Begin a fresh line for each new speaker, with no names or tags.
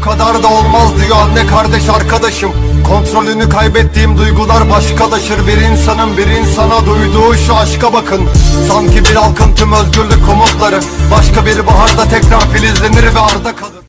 kadar da olmaz diyor anne, kardeş, arkadaşım. Kontrolünü kaybettiğim duygular başkalaşır. Bir insanın bir insana duyduğu şu aşka bakın. Sanki bir halkın tüm özgürlük umutları başka bir baharda tekrar filizlenir ve arda kalır.